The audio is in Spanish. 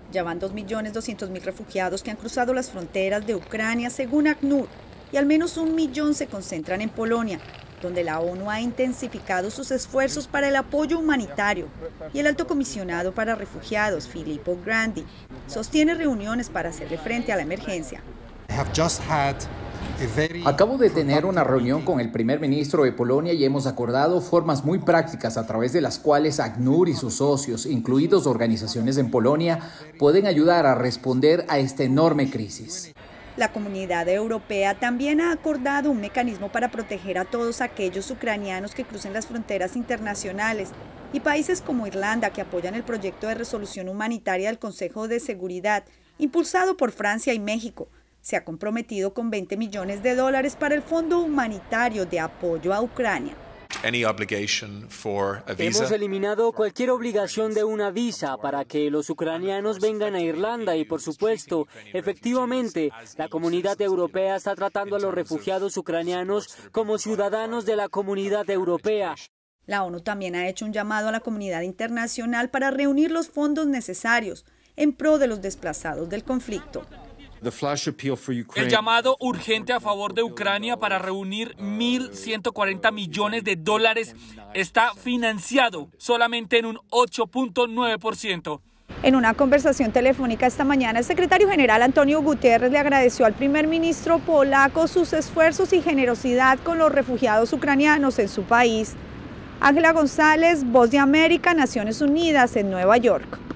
Ya van 2.200.000 refugiados que han cruzado las fronteras de Ucrania, según ACNUR, y al menos 1 millón se concentran en Polonia, donde la ONU ha intensificado sus esfuerzos para el apoyo humanitario, y el alto comisionado para refugiados, Filippo Grandi, sostiene reuniones para hacerle frente a la emergencia. Acabo de tener una reunión con el primer ministro de Polonia y hemos acordado formas muy prácticas a través de las cuales ACNUR y sus socios, incluidos organizaciones en Polonia, pueden ayudar a responder a esta enorme crisis. La comunidad europea también ha acordado un mecanismo para proteger a todos aquellos ucranianos que crucen las fronteras internacionales, y países como Irlanda, que apoyan el proyecto de resolución humanitaria del Consejo de Seguridad, impulsado por Francia y México, se ha comprometido con $20 millones para el Fondo Humanitario de Apoyo a Ucrania. Hemos eliminado cualquier obligación de una visa para que los ucranianos vengan a Irlanda y, por supuesto, efectivamente, la comunidad europea está tratando a los refugiados ucranianos como ciudadanos de la comunidad europea. La ONU también ha hecho un llamado a la comunidad internacional para reunir los fondos necesarios en pro de los desplazados del conflicto. El llamado urgente a favor de Ucrania para reunir $1.140 millones está financiado solamente en un 8.9%. En una conversación telefónica esta mañana, el secretario general Antonio Guterres le agradeció al primer ministro polaco sus esfuerzos y generosidad con los refugiados ucranianos en su país. Ángela González, Voz de América, Naciones Unidas, en Nueva York.